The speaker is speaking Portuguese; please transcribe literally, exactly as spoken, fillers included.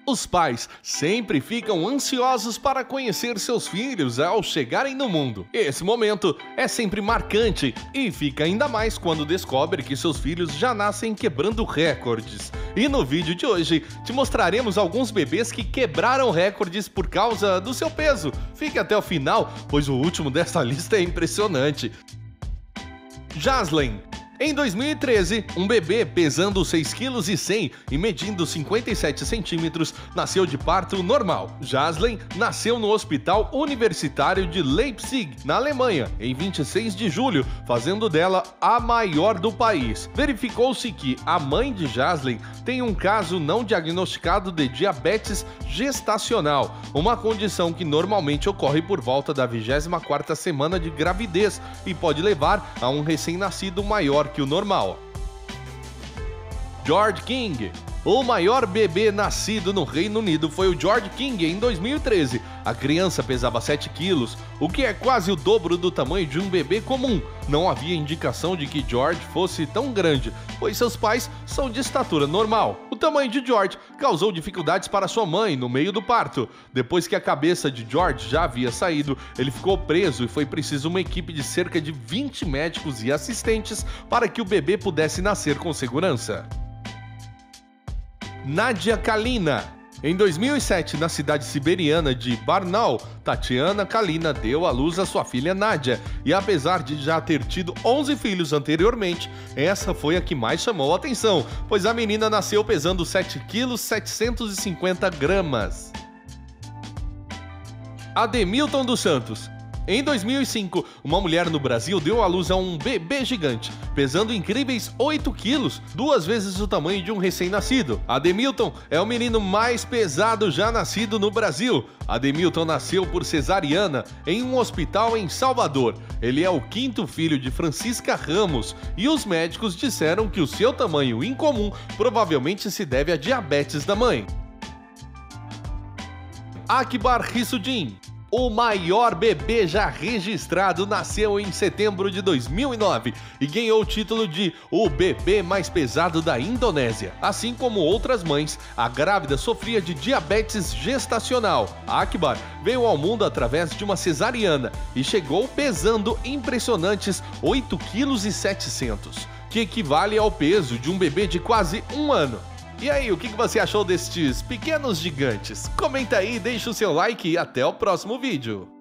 Os pais sempre ficam ansiosos para conhecer seus filhos ao chegarem no mundo. Esse momento é sempre marcante e fica ainda mais quando descobre que seus filhos já nascem quebrando recordes. E no vídeo de hoje te mostraremos alguns bebês que quebraram recordes por causa do seu peso. Fique até o final, pois o último dessa lista é impressionante. Jaslyn. Em dois mil e treze, um bebê pesando seis vírgula cem quilos e medindo cinquenta e sete centímetros nasceu de parto normal. Jaslyn nasceu no Hospital Universitário de Leipzig, na Alemanha, em vinte e seis de julho, fazendo dela a maior do país. Verificou-se que a mãe de Jaslyn tem um caso não diagnosticado de diabetes gestacional, uma condição que normalmente ocorre por volta da vigésima quarta semana de gravidez e pode levar a um recém-nascido maior que o normal. George King. O maior bebê nascido no Reino Unido foi o George King em dois mil e treze. A criança pesava sete quilos, o que é quase o dobro do tamanho de um bebê comum. Não havia indicação de que George fosse tão grande, pois seus pais são de estatura normal. O tamanho de George causou dificuldades para sua mãe no meio do parto. Depois que a cabeça de George já havia saído, ele ficou preso e foi preciso uma equipe de cerca de vinte médicos e assistentes para que o bebê pudesse nascer com segurança. Nadia Kalina. Em dois mil e sete, na cidade siberiana de Barnaul, Tatiana Kalina deu à luz a sua filha Nadia, e apesar de já ter tido onze filhos anteriormente, essa foi a que mais chamou a atenção, pois a menina nasceu pesando sete vírgula setecentos e cinquenta gramas. Ademilton dos Santos. Em dois mil e cinco, uma mulher no Brasil deu à luz a um bebê gigante, pesando incríveis oito quilos, duas vezes o tamanho de um recém-nascido. Ademilton é o menino mais pesado já nascido no Brasil. Ademilton nasceu por cesariana em um hospital em Salvador. Ele é o quinto filho de Francisca Ramos e os médicos disseram que o seu tamanho incomum provavelmente se deve à diabetes da mãe. Akbar Rissuddin. O maior bebê já registrado nasceu em setembro de dois mil e nove e ganhou o título de o bebê mais pesado da Indonésia. Assim como outras mães, a grávida sofria de diabetes gestacional. Akbar veio ao mundo através de uma cesariana e chegou pesando impressionantes oito vírgula setecentos quilos, que equivale ao peso de um bebê de quase um ano. E aí, o que você achou destes pequenos gigantes? Comenta aí, deixa o seu like e até o próximo vídeo.